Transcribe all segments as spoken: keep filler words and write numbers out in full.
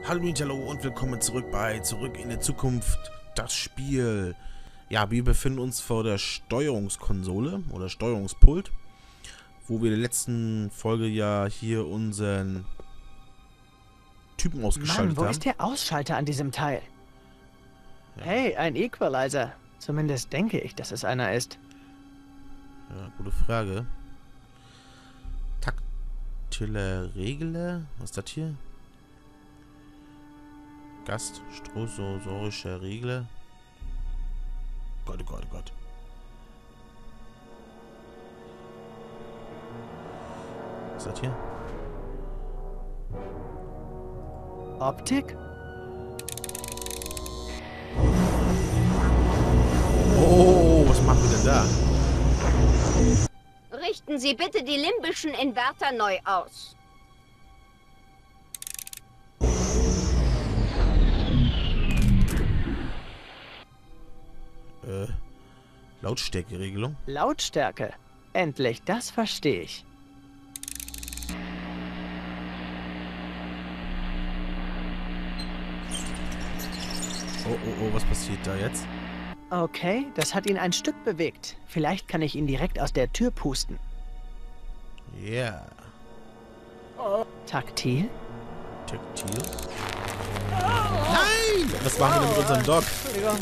Hallo Hallo und willkommen zurück bei Zurück in die Zukunft, das Spiel. Ja, wir befinden uns vor der Steuerungskonsole oder Steuerungspult, wo wir in der letzten Folge ja hier unseren Typen ausgeschaltet Mann, wo haben. ist der Ausschalter an diesem Teil? Ja. Hey, ein Equalizer. Zumindest denke ich, dass es einer ist. Ja, gute Frage. Taktile Regler? Was ist das hier? Gastrosorische Regler. Gott, oh Gott, oh Gott. Was ist das hier? Optik? Oh, was machen wir denn da? Richten Sie bitte die limbischen Inverter neu aus. Äh, Lautstärkeregelung? Lautstärke. Endlich, das verstehe ich. Oh, oh, oh, was passiert da jetzt? Okay, das hat ihn ein Stück bewegt. Vielleicht kann ich ihn direkt aus der Tür pusten. Ja. Yeah. Taktil? Taktil? Nein! Was machen wir denn mit unserem Dog? Entschuldigung.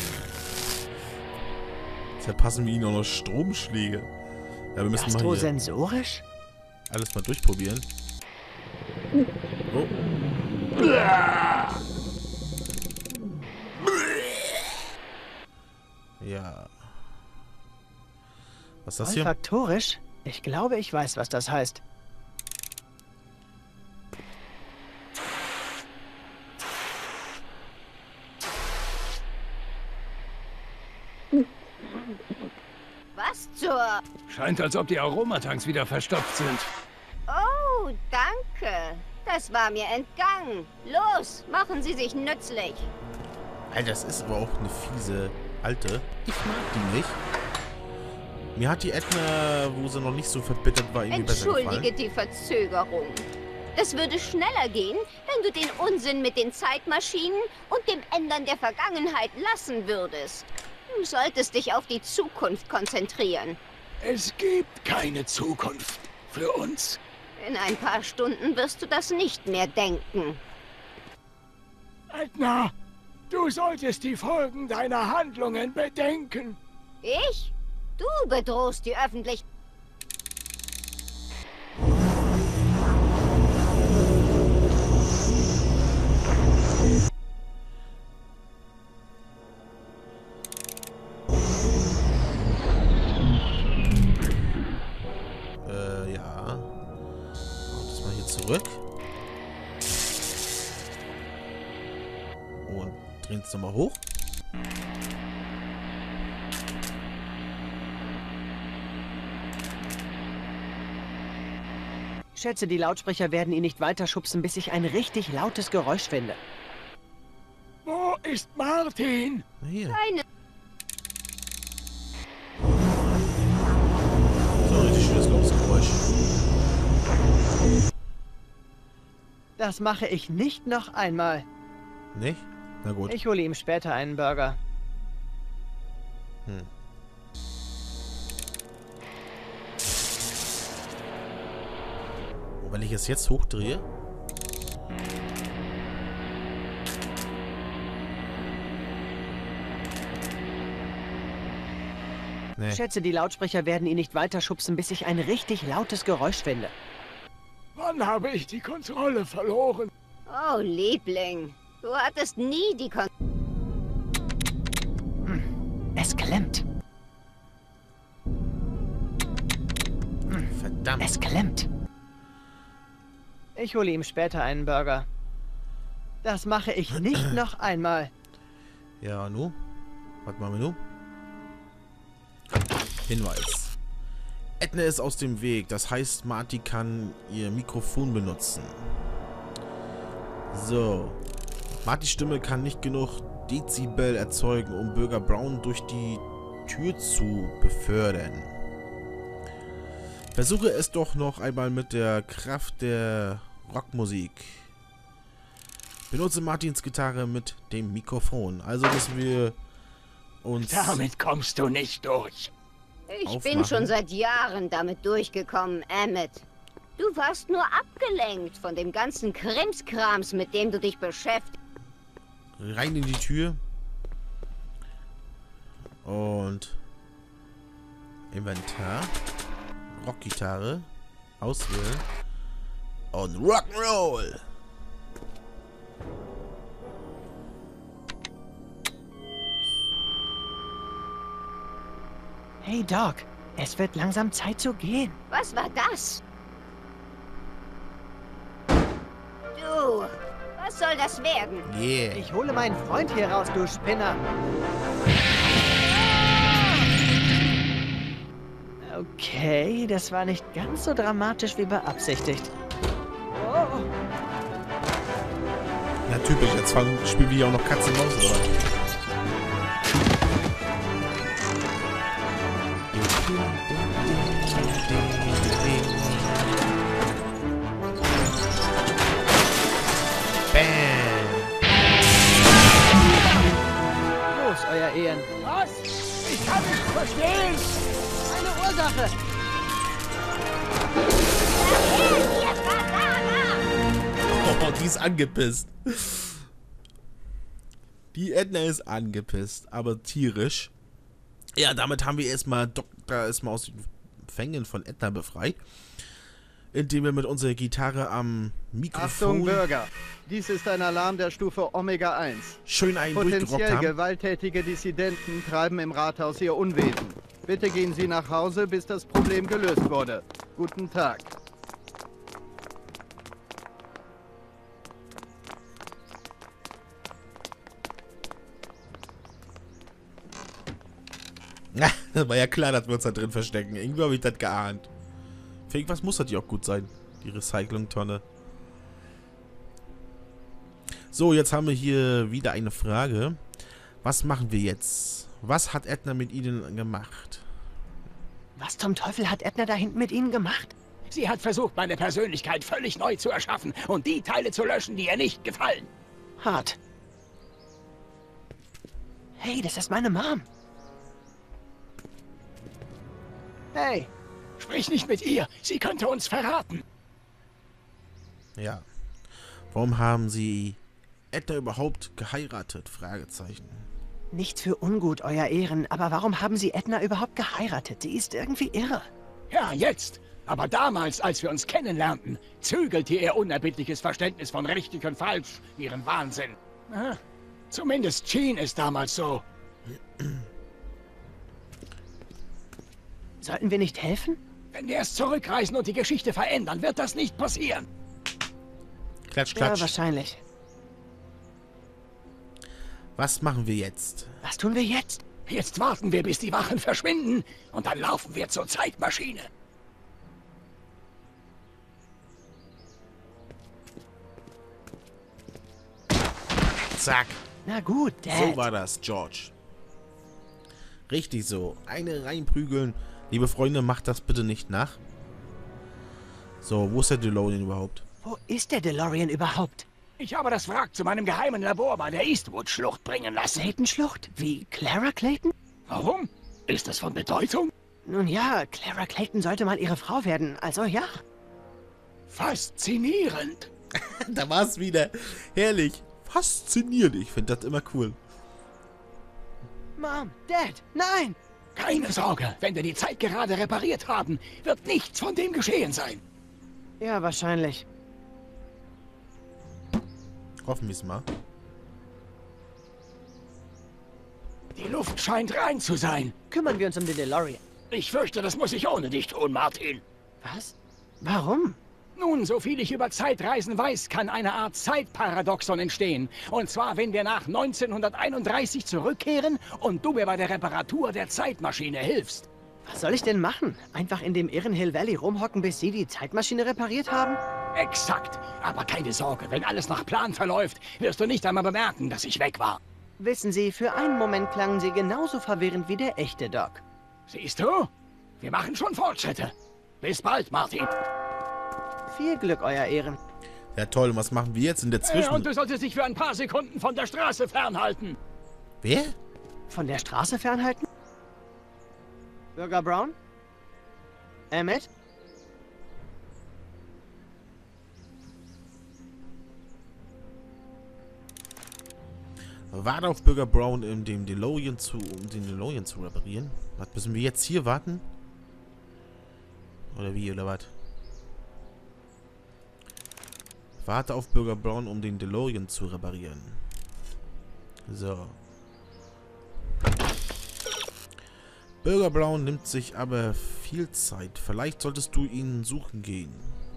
Verpassen wir ihn auch noch Stromschläge. Ja, wir müssen mal hier Gastrosensorisch? alles mal durchprobieren. Oh. Ja. Was ist das hier? Olfaktorisch? Ich glaube, ich weiß, was das heißt. Was zur... Scheint, als ob die Aromatanks wieder verstopft sind. Oh, danke. Das war mir entgangen. Los, machen Sie sich nützlich. Alter, das ist aber auch eine fiese Alte. Ich mag die nicht. Mir hat die Edna, wo sie noch nicht so verbittert war, irgendwie besser gefallen. Entschuldige die Verzögerung. Es würde schneller gehen, wenn du den Unsinn mit den Zeitmaschinen und dem Ändern der Vergangenheit lassen würdest. Du solltest dich auf die Zukunft konzentrieren. Es gibt keine Zukunft für uns. In ein paar Stunden wirst du das nicht mehr denken. Edna, du solltest die Folgen deiner Handlungen bedenken. Ich? Du bedrohst die Öffentlichkeit. Äh, ja. Das mal hier zurück. Und drehen es nochmal hoch. Schätze, die Lautsprecher werden ihn nicht weiterschubsen, bis ich ein richtig lautes Geräusch finde. Wo ist Martin? Hier. Keine. So ein richtig schönes lautes Geräusch. Das mache ich nicht noch einmal. Nicht? Na gut. Ich hole ihm später einen Burger. Hm. Und wenn ich es jetzt hochdrehe. Nee. Schätze, die Lautsprecher werden ihn nicht weiterschubsen, bis ich ein richtig lautes Geräusch finde. Wann habe ich die Kontrolle verloren? Oh, Liebling. Du hattest nie die Kon... Es klemmt. Verdammt. Es klemmt. Ich hole ihm später einen Burger. Das mache ich nicht noch einmal. Ja, nu? Was machen wir nu? Hinweis. Edna ist aus dem Weg. Das heißt, Marty kann ihr Mikrofon benutzen. So. Martys Stimme kann nicht genug Dezibel erzeugen, um Bürger Brown durch die Tür zu befördern. Versuche es doch noch einmal mit der Kraft der Rockmusik. Benutze Martins Gitarre mit dem Mikrofon. Also müssen wir uns... Damit kommst du nicht durch. Ich aufmachen. bin schon seit Jahren damit durchgekommen, Emmett. Du warst nur abgelenkt von dem ganzen Krimskrams, mit dem du dich beschäftigst. Rein in die Tür. Und Inventar. Rockgitarre. Auswählen. Und Rock'n'Roll. Hey Doc, es wird langsam Zeit zu gehen. Was war das? Du, was soll das werden? Yeah. Ich hole meinen Freund hier raus, du Spinner. Okay, das war nicht ganz so dramatisch wie beabsichtigt. Oh. Na typisch, jetzt fangen, spielen wir ja auch noch Katze und Maus, oder? Bam! Los, euer Ehren. Was? Ich kann nicht verstehen. Eine Ursache. Oh, die ist angepisst. Die Edna ist angepisst, aber tierisch. Ja, damit haben wir erstmal Doktor erstmal aus den Fängen von Edna befreit. Indem wir mit unserer Gitarre am Mikrofon Achtung Bürger, dies ist ein Alarm der Stufe Omega eins. schön einen durchgerockt Potenziell haben. gewalttätige Dissidenten treiben im Rathaus ihr Unwesen. Bitte gehen Sie nach Hause, bis das Problem gelöst wurde. Guten Tag. Na, das war ja klar, dass wir uns da drin verstecken. Irgendwie habe ich das geahnt. Für irgendwas muss das ja auch gut sein. Die Recycling-Tonne. So, jetzt haben wir hier wieder eine Frage. Was machen wir jetzt? Was hat Edna mit ihnen gemacht? Was zum Teufel hat Edna da hinten mit Ihnen gemacht? Sie hat versucht, meine Persönlichkeit völlig neu zu erschaffen und die Teile zu löschen, die ihr nicht gefallen. Hart. Hey, das ist meine Mom. Hey, Sprich nicht mit ihr, sie könnte uns verraten. Ja. Warum haben sie Edna überhaupt geheiratet? Fragezeichen. nichts für ungut, Euer Ehren, aber warum haben Sie Edna überhaupt geheiratet? Sie ist irgendwie irre. Ja, jetzt. Aber damals, als wir uns kennenlernten, zügelte ihr unerbittliches Verständnis von richtig und falsch ihren Wahnsinn. Aha. Zumindest schien es damals so. Sollten wir nicht helfen? Wenn wir erst zurückreisen und die Geschichte verändern, wird das nicht passieren. Klatsch, Ja, klatsch. wahrscheinlich. Was machen wir jetzt? Was tun wir jetzt? Jetzt warten wir, bis die Wachen verschwinden und dann laufen wir zur Zeitmaschine. Zack. Na gut, Dad. So war das, George. Richtig so. Eine reinprügeln. Liebe Freunde, macht das bitte nicht nach. So, wo ist der DeLorean überhaupt? Wo ist der DeLorean überhaupt? Ich habe das Wrack zu meinem geheimen Labor bei der Eastwood-Schlucht bringen lassen. Clayton-Schlucht? Wie Clara Clayton? Warum? Ist das von Bedeutung? Nun ja, Clara Clayton sollte mal ihre Frau werden. Also ja. Faszinierend. Da war es wieder. Herrlich. Faszinierend. Ich finde das immer cool. Mom, Dad, nein! Keine Sorge, wenn wir die Zeit gerade repariert haben, wird nichts von dem geschehen sein. Ja, wahrscheinlich. Hoffen wir es mal. Die Luft scheint rein zu sein. Kümmern wir uns um den DeLorean. Ich fürchte, das muss ich ohne dich tun, Martin. Was? Warum? Nun, soviel ich über Zeitreisen weiß, kann eine Art Zeitparadoxon entstehen. Und zwar, wenn wir nach neunzehnhunderteinunddreißig zurückkehren und du mir bei der Reparatur der Zeitmaschine hilfst. Was soll ich denn machen? Einfach in dem Irrenhill Valley rumhocken, bis Sie die Zeitmaschine repariert haben? Exakt. Aber keine Sorge, wenn alles nach Plan verläuft, wirst du nicht einmal bemerken, dass ich weg war. Wissen Sie, für einen Moment klangen Sie genauso verwirrend wie der echte Doc. Siehst du? Wir machen schon Fortschritte. Bis bald, Martin. Viel Glück, Euer Ehren. Ja toll, und was machen wir jetzt in der Äh, Zwischen... und du solltest dich für ein paar Sekunden von der Straße fernhalten. Wer? Von der Straße fernhalten? Bürger Brown? Emmett? Warte auf Bürger Brown, um den DeLorean zu, um den DeLorean zu reparieren. Was, müssen wir jetzt hier warten? Oder wie, oder was? Warte auf Bürger Brown, um den DeLorean zu reparieren. So. Bürger Brown nimmt sich aber viel Zeit. Vielleicht solltest du ihn suchen gehen.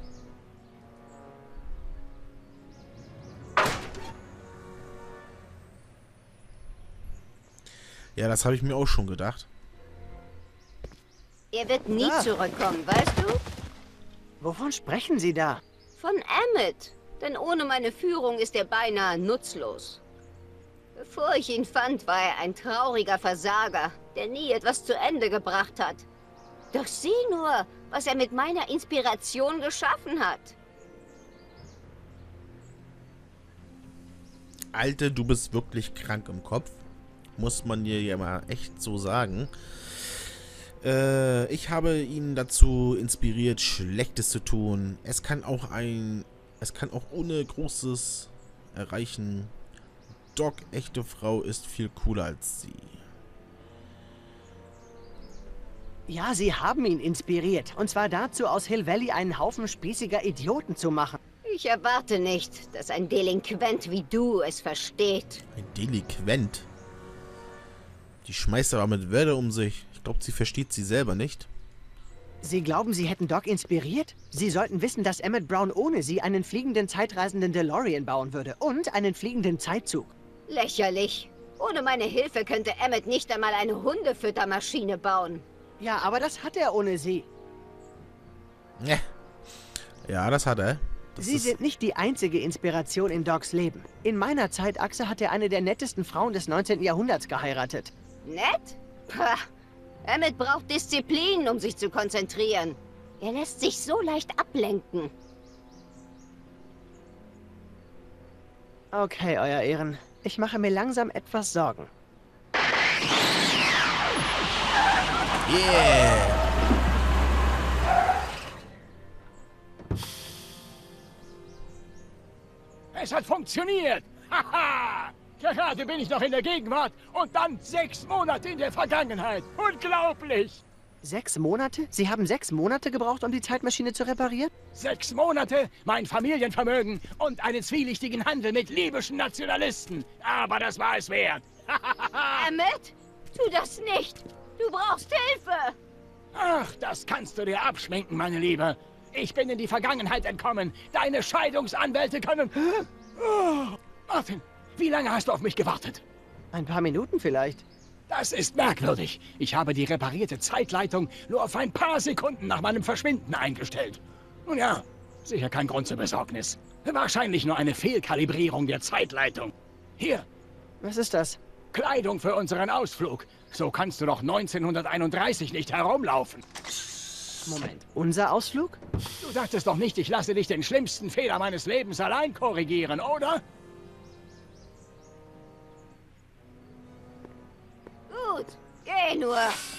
Ja, das habe ich mir auch schon gedacht. Er wird nie Ah. zurückkommen, weißt du? Wovon sprechen Sie da? Von Emmett. Denn ohne meine Führung ist er beinahe nutzlos. Bevor ich ihn fand, war er ein trauriger Versager, der nie etwas zu Ende gebracht hat. Doch sieh nur, was er mit meiner Inspiration geschaffen hat. Alte, du bist wirklich krank im Kopf. Muss man dir ja mal echt so sagen. Äh, ich habe ihn dazu inspiriert, Schlechtes zu tun. Es kann auch ein... Es kann auch ohne Großes erreichen. Doc, echte Frau, ist viel cooler als sie. Ja, Sie haben ihn inspiriert. Und zwar dazu, aus Hill Valley einen Haufen spießiger Idioten zu machen. Ich erwarte nicht, dass ein Delinquent wie du es versteht. Ein Delinquent. Die schmeißt aber mit Wörter um sich. Ich glaube, sie versteht sie selber nicht. Sie glauben, Sie hätten Doc inspiriert? Sie sollten wissen, dass Emmett Brown ohne Sie einen fliegenden, zeitreisenden DeLorean bauen würde. Und einen fliegenden Zeitzug. Lächerlich. Ohne meine Hilfe könnte Emmett nicht einmal eine Hundefüttermaschine bauen. Ja, aber das hat er ohne Sie. Ja, ja, das hat er. Das Sie ist sind nicht die einzige Inspiration in Docs Leben. In meiner Zeitachse hat er eine der nettesten Frauen des neunzehnten Jahrhunderts geheiratet. Nett? Pah. Emmett braucht Disziplin, um sich zu konzentrieren. Er lässt sich so leicht ablenken. Okay, Euer Ehren. Ich mache mir langsam etwas Sorgen. Yeah! Es hat funktioniert. Haha! Gerade bin ich noch in der Gegenwart und dann sechs Monate in der Vergangenheit. Unglaublich! Sechs Monate? Sie haben sechs Monate gebraucht, um die Zeitmaschine zu reparieren? Sechs Monate, mein Familienvermögen und einen zwielichtigen Handel mit libyschen Nationalisten. Aber das war es wert. Emmett? Tu das nicht! Du brauchst Hilfe! Ach, das kannst du dir abschminken, meine Liebe. Ich bin in die Vergangenheit entkommen. Deine Scheidungsanwälte können... Oh, Martin, wie lange hast du auf mich gewartet? Ein paar Minuten vielleicht. Das ist merkwürdig. Ich habe die reparierte Zeitleitung nur auf ein paar Sekunden nach meinem Verschwinden eingestellt. Nun ja, sicher kein Grund zur Besorgnis. Wahrscheinlich nur eine Fehlkalibrierung der Zeitleitung. Hier, Was ist das? Kleidung für unseren Ausflug. So kannst du doch neunzehnhunderteinunddreißig nicht herumlaufen. Moment. Unser Ausflug? Du dachtest doch nicht, ich lasse dich den schlimmsten Fehler meines Lebens allein korrigieren, oder? Gut, geh nur.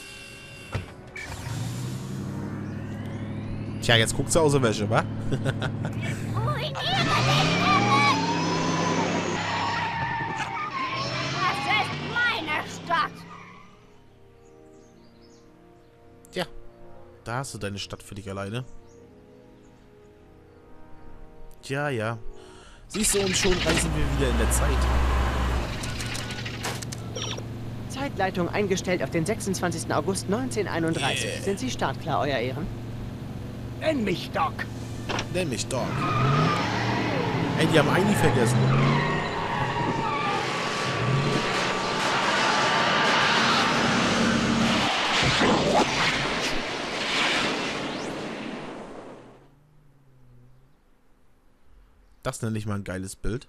Tja, jetzt guckt sie aus der Wäsche, wa? Ruiniere dich, Emmett! Das ist meine Stadt! Tja, da hast du deine Stadt für dich alleine. Tja, ja. Siehst du, und schon reisen wir wieder in der Zeit. Zeitleitung eingestellt auf den sechsundzwanzigsten August neunzehnhunderteinunddreißig. Yeah. Sind Sie startklar, Euer Ehren? Nenn mich Doc. Nenn mich Doc. Ey, die haben eigentlich vergessen. Das nenne ich mal ein geiles Bild.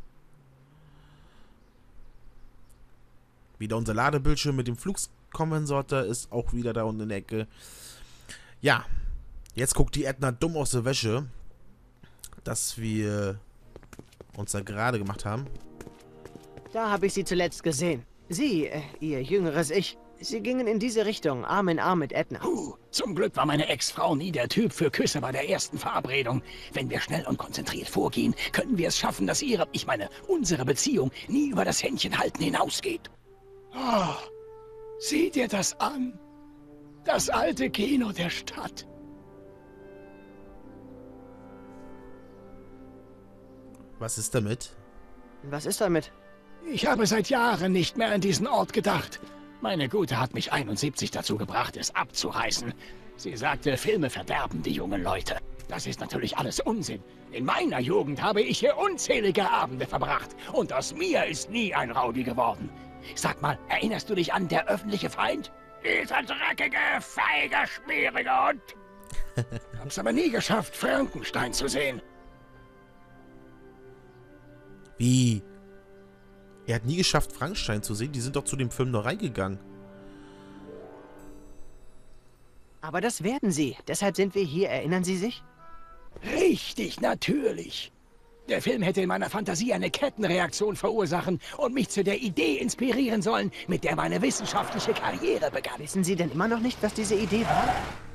Wieder unser Ladebildschirm mit dem Flugskondensator ist auch wieder da unten in der Ecke. Ja, jetzt guckt die Edna dumm aus der Wäsche. das wir uns da gerade gemacht haben. Da habe ich sie zuletzt gesehen. Sie, äh, ihr jüngeres Ich, sie gingen in diese Richtung, Arm in Arm mit Edna. Puh, zum Glück war meine Ex-Frau nie der Typ für Küsse bei der ersten Verabredung. Wenn wir schnell und konzentriert vorgehen, können wir es schaffen, dass ihre, ich meine, unsere Beziehung nie über das Händchenhalten hinausgeht. Oh, sieh dir das an. Das alte Kino der Stadt. Was ist damit? Was ist damit? Ich habe seit Jahren nicht mehr an diesen Ort gedacht. Meine Gute hat mich einundsiebzig dazu gebracht, es abzureißen. Sie sagte, Filme verderben die jungen Leute. Das ist natürlich alles Unsinn. In meiner Jugend habe ich hier unzählige Abende verbracht. Und aus mir ist nie ein Rowdy geworden. Sag mal, erinnerst du dich an Der öffentliche Feind? Dieser dreckige, feige, schmierige Hund. Hab's aber nie geschafft, Frankenstein zu sehen. Wie? Er hat nie geschafft, Frankenstein zu sehen. Die sind doch zu dem Film noch reingegangen. Aber das werden sie. Deshalb sind wir hier, erinnern Sie sich? Richtig, natürlich. Der Film hätte in meiner Fantasie eine Kettenreaktion verursachen und mich zu der Idee inspirieren sollen, mit der meine wissenschaftliche Karriere begann. Wissen Sie denn immer noch nicht, was diese Idee war?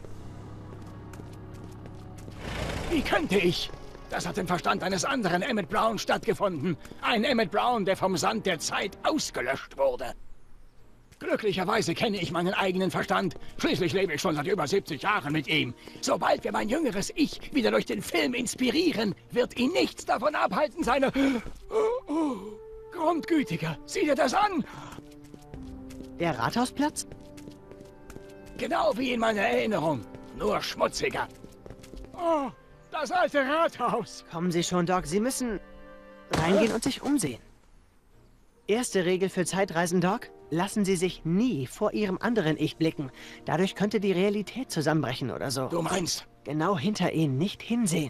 Wie könnte ich? Das hat im Verstand eines anderen Emmett Brown stattgefunden. Ein Emmett Brown, der vom Sand der Zeit ausgelöscht wurde. Glücklicherweise kenne ich meinen eigenen Verstand. Schließlich lebe ich schon seit über siebzig Jahren mit ihm. Sobald wir mein jüngeres Ich wieder durch den Film inspirieren, wird ihn nichts davon abhalten, seine... Oh, oh, Grundgütiger, sieh dir das an! Der Rathausplatz? Genau wie in meiner Erinnerung, nur schmutziger. Oh, das alte Rathaus. Kommen Sie schon, Doc. Sie müssen reingehen und sich umsehen. Erste Regel für Zeitreisen, Doc. Lassen Sie sich nie vor Ihrem anderen Ich blicken. Dadurch könnte die Realität zusammenbrechen oder so. Du meinst? Genau hinter Ihnen, nicht hinsehen.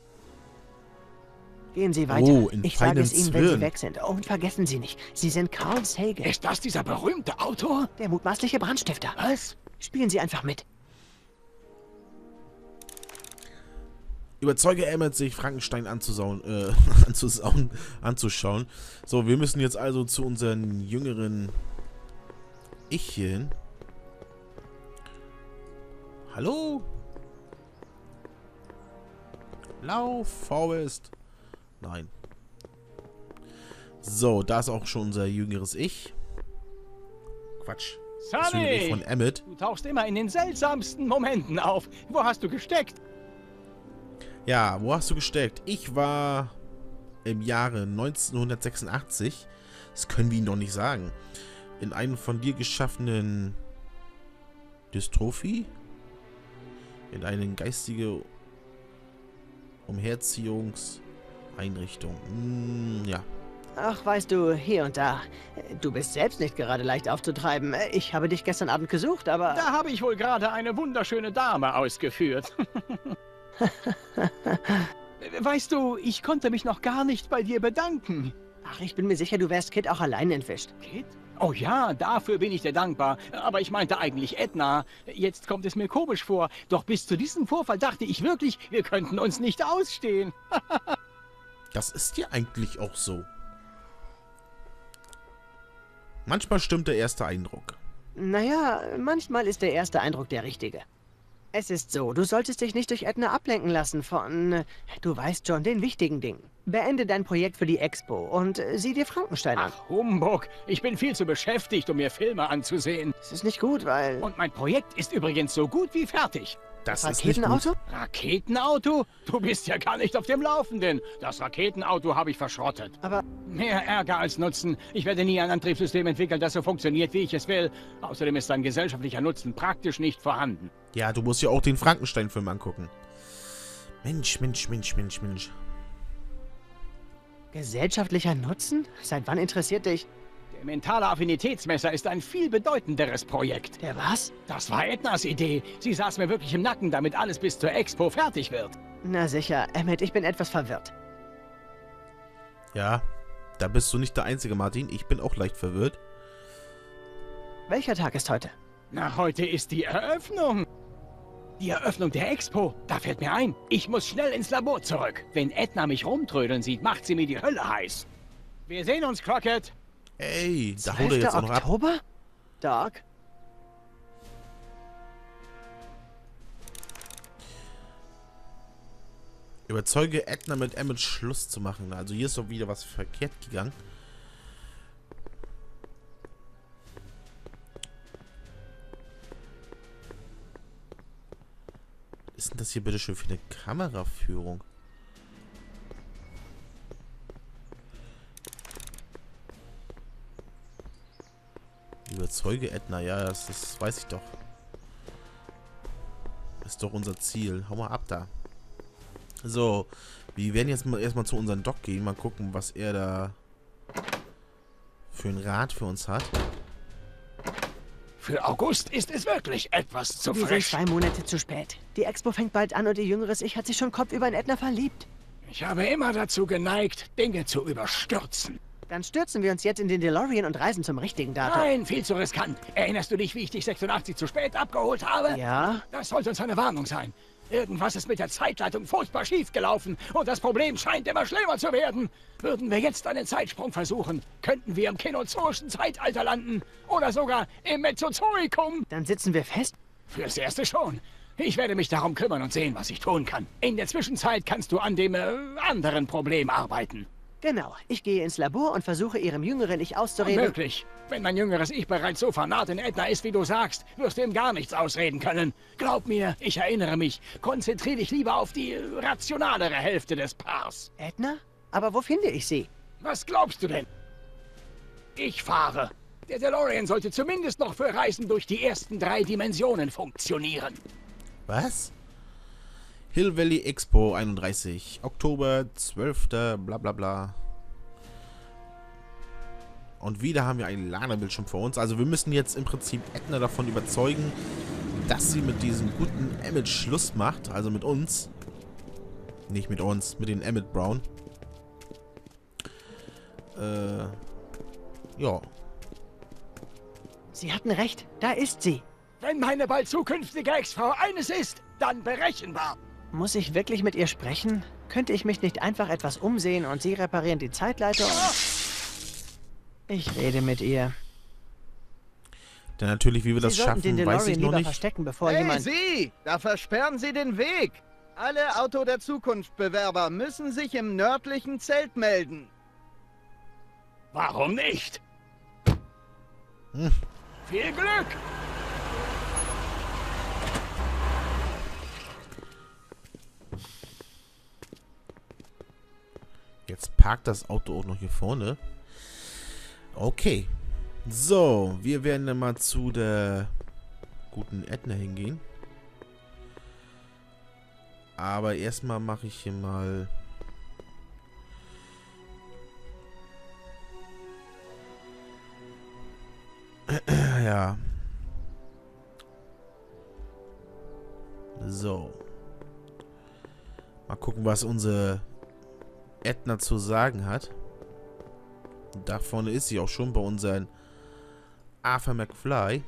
Gehen Sie weiter. Oh, in ich sage es feinem Ihnen, wenn Sie Zwirn. weg sind. Oh, und vergessen Sie nicht, Sie sind Carl Sagan, Ist das dieser berühmte Autor? der mutmaßliche Brandstifter. Was? Spielen Sie einfach mit. Überzeuge Emmett, sich Frankenstein anzusauen, äh, anzusauen, anzuschauen. So, wir müssen jetzt also zu unseren jüngeren Ich hier hin. Hallo? Lauf, vorwärts. Nein. So, da ist auch schon unser jüngeres Ich. Quatsch. Das jüngere Ich von Sonny! Emmett. Du tauchst immer in den seltsamsten Momenten auf. Wo hast du gesteckt? Ja, wo hast du gesteckt? Ich war im Jahre neunzehnhundertsechsundachtzig, das können wir Ihnen noch nicht sagen, in einem von dir geschaffenen Dystrophie, in eine geistige Umherziehungseinrichtung. Hm, ja. Ach, weißt du, hier und da. Du bist selbst nicht gerade leicht aufzutreiben. Ich habe dich gestern Abend gesucht, aber... Da habe ich wohl gerade eine wunderschöne Dame ausgeführt. Weißt du, ich konnte mich noch gar nicht bei dir bedanken. Ach, ich bin mir sicher, du wärst Kid auch allein entwischt. Kid? Oh ja, dafür bin ich dir dankbar. Aber ich meinte eigentlich Edna. Jetzt kommt es mir komisch vor. Doch bis zu diesem Vorfall dachte ich wirklich, wir könnten uns nicht ausstehen. Das ist ja eigentlich auch so. Manchmal stimmt der erste Eindruck. Naja, manchmal ist der erste Eindruck der richtige. Es ist so, du solltest dich nicht durch Edna ablenken lassen von, äh, du weißt schon, den wichtigen Dingen. Beende dein Projekt für die Expo und äh, sieh dir Frankenstein an. Ach, Humbug. Ich bin viel zu beschäftigt, um mir Filme anzusehen. Das ist nicht gut, weil... Und mein Projekt ist übrigens so gut wie fertig. Das ist nicht gut. Raketenauto? Raketenauto? Du bist ja gar nicht auf dem Laufenden. Das Raketenauto habe ich verschrottet. Aber Mehr Ärger als Nutzen. Ich werde nie ein Antriebssystem entwickeln, das so funktioniert, wie ich es will. Außerdem ist sein gesellschaftlicher Nutzen praktisch nicht vorhanden. Ja, du musst ja auch den Frankenstein-Film angucken. Mensch, Mensch, Mensch, Mensch, Mensch. gesellschaftlicher Nutzen? Seit wann interessiert dich... Der mentale Affinitätsmesser ist ein viel bedeutenderes Projekt. Der was? Das war Ednas Idee. Sie saß mir wirklich im Nacken, damit alles bis zur Expo fertig wird. Na sicher, Emmett, ich bin etwas verwirrt. Ja, da bist du nicht der Einzige, Martin. Ich bin auch leicht verwirrt. Welcher Tag ist heute? Na, heute ist die Eröffnung. Die Eröffnung der Expo, da fällt mir ein, ich muss schnell ins Labor zurück. Wenn Edna mich rumtrödeln sieht, macht sie mir die Hölle heiß. Wir sehen uns, Crockett. Ey, da haut er jetzt auch noch ab. Oktober? Doc? Überzeuge Edna mit Emmett Schluss zu machen. Also hier ist doch wieder was verkehrt gegangen. Was ist denn das hier bitte schon für eine Kameraführung? Überzeuge Edna, ja, das, das weiß ich doch. Das ist doch unser Ziel. Hau mal ab da. So, wir werden jetzt mal erstmal zu unserem Doc gehen, mal gucken, was er da für einen Rat für uns hat. Für August ist es wirklich etwas zu Wir sind frisch. zwei Monate zu spät. Die Expo fängt bald an und ihr jüngeres Ich hat sich schon kopfüber in Edna verliebt. Ich habe immer dazu geneigt, Dinge zu überstürzen. Dann stürzen wir uns jetzt in den DeLorean und reisen zum richtigen Datum. Nein, viel zu riskant. Erinnerst du dich, wie ich dich sechsundachtzig zu spät abgeholt habe? Ja? Das sollte uns eine Warnung sein. Irgendwas ist mit der Zeitleitung furchtbar schief gelaufen und das Problem scheint immer schlimmer zu werden. Würden wir jetzt einen Zeitsprung versuchen, könnten wir im kenozoischen Zeitalter landen oder sogar im Mesozoikum. Dann sitzen wir fest? Fürs Erste schon. Ich werde mich darum kümmern und sehen, was ich tun kann. In der Zwischenzeit kannst du an dem äh, anderen Problem arbeiten. Genau. Ich gehe ins Labor und versuche ihrem jüngeren Ich auszureden. Unmöglich. Wenn mein jüngeres Ich bereits so fanat in Edna ist, wie du sagst, wirst du ihm gar nichts ausreden können. Glaub mir, ich erinnere mich. Konzentriere dich lieber auf die äh, rationalere Hälfte des Paars. Edna? Aber wo finde ich sie? Was glaubst du denn? Ich fahre. Der DeLorean sollte zumindest noch für Reisen durch die ersten drei Dimensionen funktionieren. Was? Hill Valley Expo einunddreißig. Oktober, zwölfter bla bla bla. Und wieder haben wir einen Ladebildschirm vor uns. Also wir müssen jetzt im Prinzip Edna davon überzeugen, dass sie mit diesem guten Emmett Schluss macht. Also mit uns. Nicht mit uns, mit den Emmett Brown. Äh, ja. Sie hatten recht. Da ist sie. Wenn meine bald zukünftige Ex-Frau eines ist, dann berechenbar. Muss ich wirklich mit ihr sprechen? Könnte ich mich nicht einfach etwas umsehen und sie reparieren die Zeitleitung? Ich rede mit ihr. Dann natürlich, wie wir das Sie sollten schaffen, den weiß ich DeLorean noch lieber nicht. verstecken, bevor Hey, jemand... Sie! Da versperren Sie den Weg! Alle Auto der Zukunft-Bewerber müssen sich im nördlichen Zelt melden. Warum nicht? Hm. Viel Glück! Jetzt parkt das Auto auch noch hier vorne. Okay. So, wir werden dann mal zu der guten Edna hingehen. Aber erstmal mache ich hier mal... ja. So. Mal gucken, was unsere Edna zu sagen hat. Und da vorne ist sie auch schon bei unseren Arthur McFly.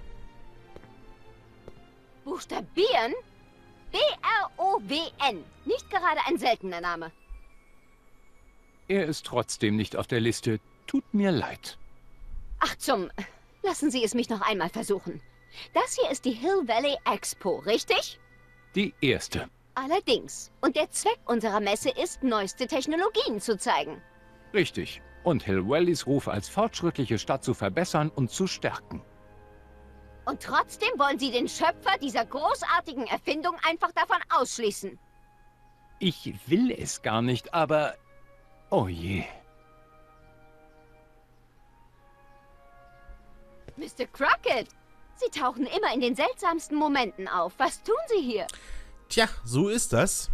Buchstabieren? B R O W N. Nicht gerade ein seltener Name. Er ist trotzdem nicht auf der Liste. Tut mir leid. Ach zum... Lassen Sie es mich noch einmal versuchen. Das hier ist die Hill Valley Expo, richtig? Die erste. Allerdings. Und der Zweck unserer Messe ist, neueste Technologien zu zeigen. Richtig. Und Hill Valleys Ruf als fortschrittliche Stadt zu verbessern und zu stärken. Und trotzdem wollen Sie den Schöpfer dieser großartigen Erfindung einfach davon ausschließen. Ich will es gar nicht, aber... Oh je. Mister Crockett, Sie tauchen immer in den seltsamsten Momenten auf. Was tun Sie hier? Tja, so ist das.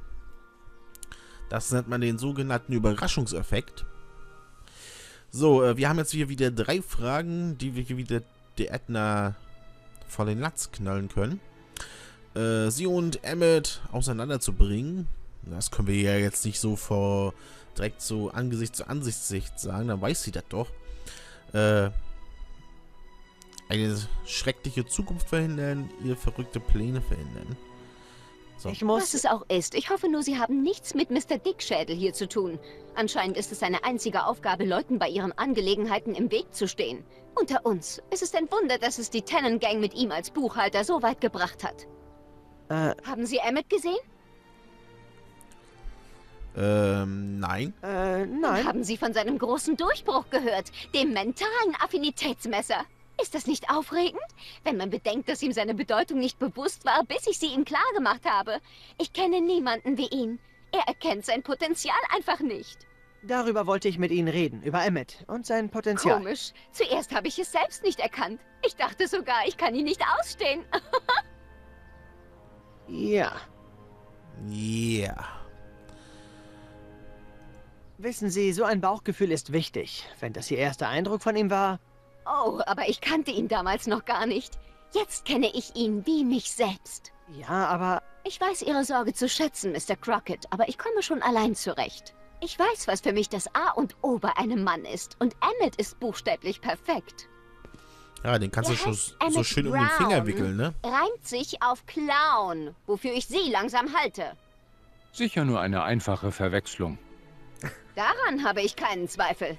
Das nennt man den sogenannten Überraschungseffekt. So, äh, wir haben jetzt hier wieder drei Fragen, die wir hier wieder der Edna vor den Latz knallen können. Äh, sie und Emmett auseinanderzubringen. Das können wir ja jetzt nicht so vor direkt so Angesicht zu Ansicht sagen. Dann weiß sie das doch. Äh, Eine schreckliche Zukunft verhindern, ihr verrückte Pläne verhindern. So. Ich muss... Was es auch ist, ich hoffe nur, Sie haben nichts mit Mister Dickschädel hier zu tun. Anscheinend ist es seine einzige Aufgabe, Leuten bei ihren Angelegenheiten im Weg zu stehen. Unter uns, es ist ein Wunder, dass es die Tannen Gang mit ihm als Buchhalter so weit gebracht hat. Äh, Haben Sie Emmett gesehen? Ähm, nein. äh, nein. Haben Sie von seinem großen Durchbruch gehört, dem mentalen Affinitätsmesser? Ist das nicht aufregend? Wenn man bedenkt, dass ihm seine Bedeutung nicht bewusst war, bis ich sie ihm klargemacht habe. Ich kenne niemanden wie ihn. Er erkennt sein Potenzial einfach nicht. Darüber wollte ich mit Ihnen reden, über Emmett und sein Potenzial. Komisch. Zuerst habe ich es selbst nicht erkannt. Ich dachte sogar, ich kann ihn nicht ausstehen. Ja. Yeah. Wissen Sie, so ein Bauchgefühl ist wichtig. Wenn das Ihr erster Eindruck von ihm war... Oh, aber ich kannte ihn damals noch gar nicht. Jetzt kenne ich ihn wie mich selbst. Ja, aber... Ich weiß Ihre Sorge zu schätzen, Mister Crockett, aber ich komme schon allein zurecht. Ich weiß, was für mich das A und O bei einem Mann ist. Und Emmett ist buchstäblich perfekt. Ja, den kannst Er du schon heißt so Emmett schön um den Brown. Finger wickeln, ne? Reimt sich auf Clown, wofür ich Sie langsam halte. Sicher nur eine einfache Verwechslung. Daran habe ich keinen Zweifel.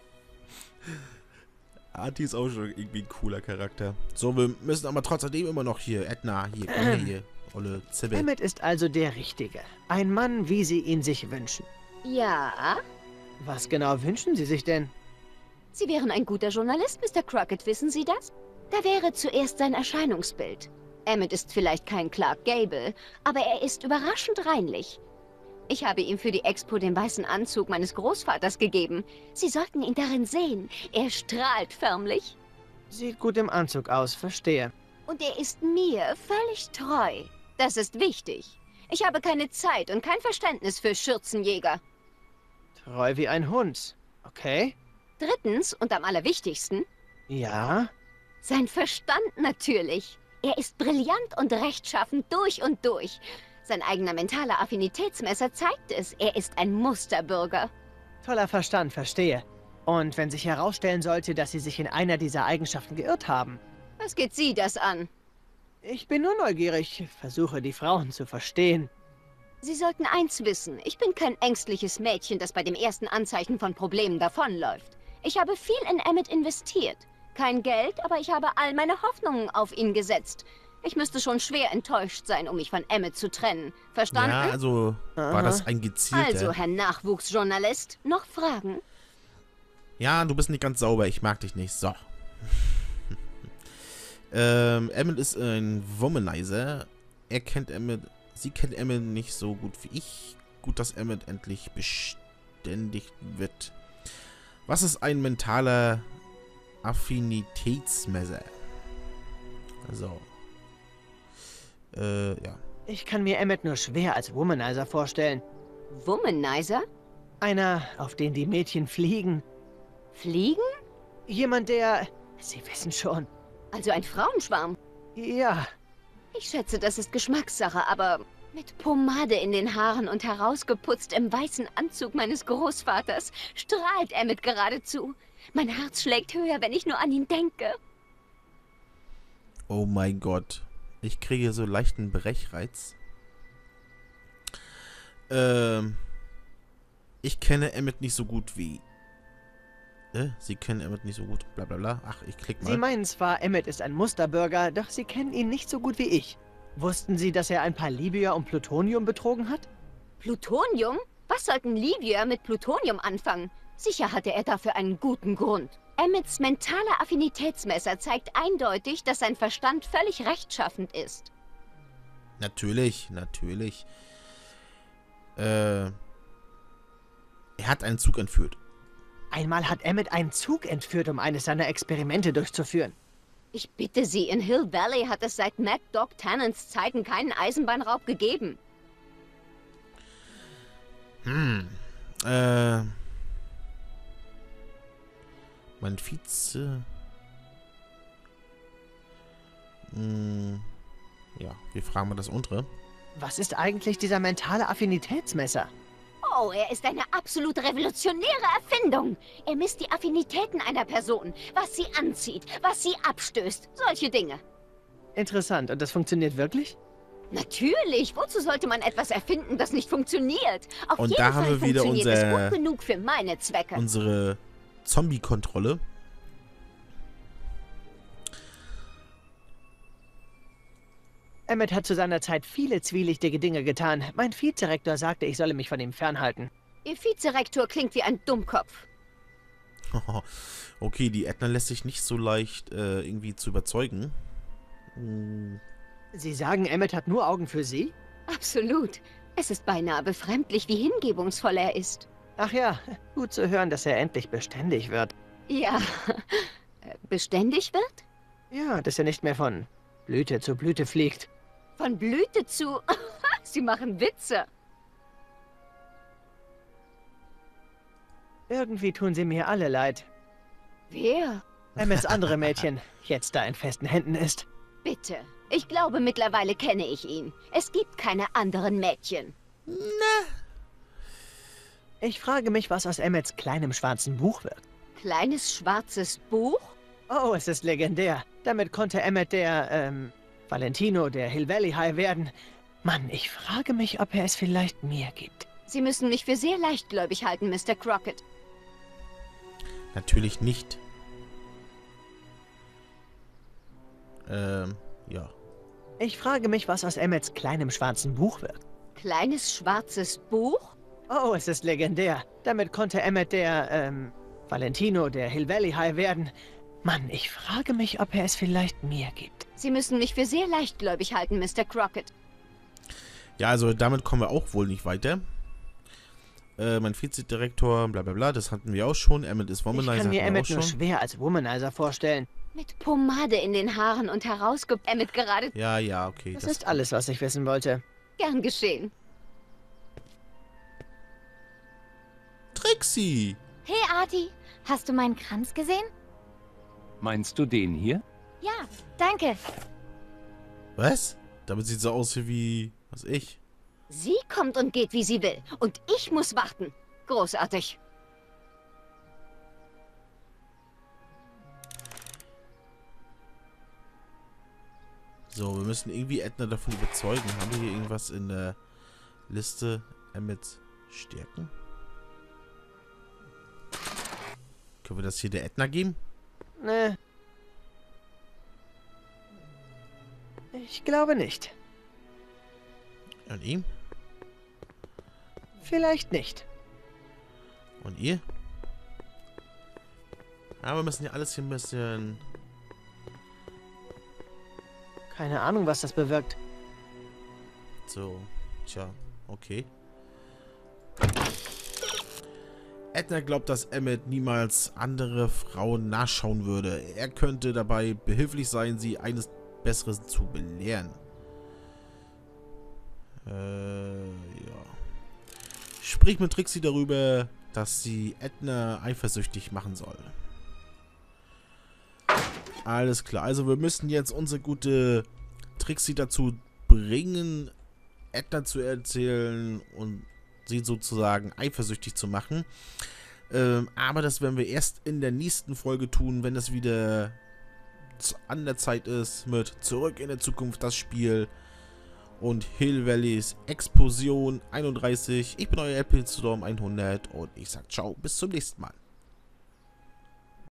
Artie ist auch schon irgendwie ein cooler Charakter. So, wir müssen aber trotzdem immer noch hier, Edna, hier, komm her, hier, olle Zibbe. Emmett ist also der Richtige. Ein Mann, wie Sie ihn sich wünschen. Ja? Was genau wünschen Sie sich denn? Sie wären ein guter Journalist, Mister Crockett, wissen Sie das? Da wäre zuerst sein Erscheinungsbild. Emmett ist vielleicht kein Clark Gable, aber er ist überraschend reinlich. Ich habe ihm für die Expo den weißen Anzug meines Großvaters gegeben. Sie sollten ihn darin sehen. Er strahlt förmlich. Sieht gut im Anzug aus, verstehe. Und er ist mir völlig treu. Das ist wichtig. Ich habe keine Zeit und kein Verständnis für Schürzenjäger. Treu wie ein Hund. Okay. Drittens und am allerwichtigsten, Ja? sein Verstand natürlich. Er ist brillant und rechtschaffend durch und durch. Sein eigener mentaler Affinitätsmesser zeigt es. Er ist ein Musterbürger. Toller Verstand, verstehe. Und wenn sich herausstellen sollte, dass Sie sich in einer dieser Eigenschaften geirrt haben? Was geht Sie das an? Ich bin nur neugierig, versuche die Frauen zu verstehen. Sie sollten eins wissen. Ich bin kein ängstliches Mädchen, das bei dem ersten Anzeichen von Problemen davonläuft. Ich habe viel in Emmett investiert. Kein Geld, aber ich habe all meine Hoffnungen auf ihn gesetzt. Ich müsste schon schwer enttäuscht sein, um mich von Emmett zu trennen. Verstanden? Ja, also Aha. war das ein gezielter... Also, Herr Nachwuchsjournalist, noch Fragen? Ja, du bist nicht ganz sauber, ich mag dich nicht. So. ähm, Emmett ist ein Womanizer. Er kennt Emmett... Sie kennt Emmett nicht so gut wie ich. Gut, dass Emmett endlich beständigt wird. Was ist ein mentaler Affinitätsmesser? So. Äh, ja. Ich kann mir Emmett nur schwer als Womanizer vorstellen. Womanizer? Einer, auf den die Mädchen fliegen. Fliegen? Jemand, der... Sie wissen schon. Also ein Frauenschwarm. Ja, Ich schätze, das ist Geschmackssache, aber mit Pomade in den Haaren und herausgeputzt im weißen Anzug meines Großvaters strahlt Emmett geradezu. Mein Herz schlägt höher, wenn ich nur an ihn denke. Oh mein Gott. Ich kriege so leichten Brechreiz. Ähm. Ich kenne Emmett nicht so gut wie... Äh, Sie kennen Emmett nicht so gut. Blablabla. Ach, ich klick mal. Sie meinen zwar, Emmett ist ein Musterbürger, doch Sie kennen ihn nicht so gut wie ich. Wussten Sie, dass er ein paar Libyer um Plutonium betrogen hat? Plutonium? Was sollten Libyer mit Plutonium anfangen? Sicher hatte er dafür einen guten Grund. Emmets mentaler Affinitätsmesser zeigt eindeutig, dass sein Verstand völlig rechtschaffend ist. Natürlich, natürlich. Äh. Er hat einen Zug entführt. Einmal hat Emmett einen Zug entführt, um eines seiner Experimente durchzuführen. Ich bitte Sie, in Hill Valley hat es seit Mad Dog Tannants Zeiten keinen Eisenbahnraub gegeben. Hm. Äh. Mein Vize. Hm. Ja, wir fragen mal das untere. Was ist eigentlich dieser mentale Affinitätsmesser? Oh, er ist eine absolut revolutionäre Erfindung. Er misst die Affinitäten einer Person, was sie anzieht, was sie abstößt, solche Dinge. Interessant. Und das funktioniert wirklich? Natürlich. Wozu sollte man etwas erfinden, das nicht funktioniert? Auf Und jeden da Fall haben wir wieder funktioniert unser- es gut genug für meine Zwecke. Unsere Zombie-Kontrolle. Emmett hat zu seiner Zeit viele zwielichtige Dinge getan. Mein Vizerektor sagte, ich solle mich von ihm fernhalten. Ihr Vizerektor klingt wie ein Dummkopf. Okay, die Edna lässt sich nicht so leicht äh, irgendwie zu überzeugen. Hm, Sie sagen, Emmett hat nur Augen für Sie? Absolut. Es ist beinahe befremdlich, wie hingebungsvoll er ist. Ach ja, gut zu hören, dass er endlich beständig wird. Ja. Beständig wird? Ja, dass er nicht mehr von Blüte zu Blüte fliegt. Von Blüte zu... Sie machen Witze. Irgendwie tun sie mir alle leid. Wer? Emmets andere Mädchen, jetzt da in festen Händen ist. Bitte. Ich glaube, mittlerweile kenne ich ihn. Es gibt keine anderen Mädchen. Ich frage mich, was aus Emmets kleinem schwarzen Buch wird. Kleines schwarzes Buch? Oh, es ist legendär. Damit konnte Emmett der, ähm, Valentino, der Hill Valley High werden. Mann, ich frage mich, ob er es vielleicht mir gibt. Sie müssen mich für sehr leichtgläubig halten, Mister Crockett. natürlich nicht. Ähm, ja. Ich frage mich, was aus Emmets kleinem schwarzen Buch wird. Kleines schwarzes Buch? Oh, es ist legendär. Damit konnte Emmett der, ähm, Valentino, der Hill Valley High werden. Mann, ich frage mich, ob er es vielleicht mir gibt. Sie müssen mich für sehr leichtgläubig halten, Mister Crockett. Ja, also damit kommen wir auch wohl nicht weiter. Äh, mein Vizedirektor, bla bla bla, das hatten wir auch schon. Emmett ist Ich Womanizer, kann mir hatten wir Emmett auch nur schon. schwer als Womanizer vorstellen. Mit Pomade in den Haaren und herausge... Emmett gerade... Ja, ja, okay. Das ist alles, was ich wissen wollte. Gern geschehen. Trixie! Hey Artie, hast du meinen Kranz gesehen? Meinst du den hier? Ja, danke. Was? Damit sieht so aus wie, was ich. Sie kommt und geht, wie sie will. Und ich muss warten. Großartig. So, wir müssen irgendwie Edna davon überzeugen. Haben wir hier irgendwas in der Liste? Emmets Stärken? Können wir das hier der Edna geben? Ne. Ich glaube nicht. Und ihm? Vielleicht nicht. Und ihr? Ja, wir müssen hier alles hier ein bisschen... Keine Ahnung, was das bewirkt. So, tja, okay. Edna glaubt, dass Emmett niemals andere Frauen nachschauen würde. Er könnte dabei behilflich sein, sie eines Besseren zu belehren. Äh, ja. Sprich mit Trixie darüber, dass sie Edna eifersüchtig machen soll. Alles klar, also wir müssen jetzt unsere gute Trixie dazu bringen, Edna zu erzählen und sie sozusagen eifersüchtig zu machen. Ähm, aber das werden wir erst in der nächsten Folge tun, wenn es wieder an der Zeit ist mit Zurück in der Zukunft, das Spiel und Hill Valleys Explosion einunddreißig. Ich bin euer L P Storm hundert und ich sag ciao, bis zum nächsten Mal.